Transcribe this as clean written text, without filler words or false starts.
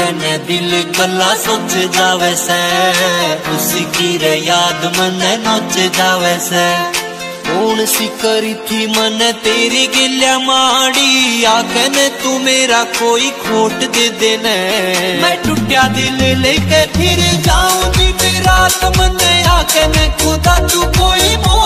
कहने दिल गला सोच जावे से, उसकी रे याद मने नोच जावे से। कौन सी करी थी मन तेरी गिल्या माड़ी, आके ने तू मेरा कोई खोट दे देने। मैं टूटा दिल लेके फिर जाऊंगी मेरा तमन्ने, आके ने खुदा तू कोई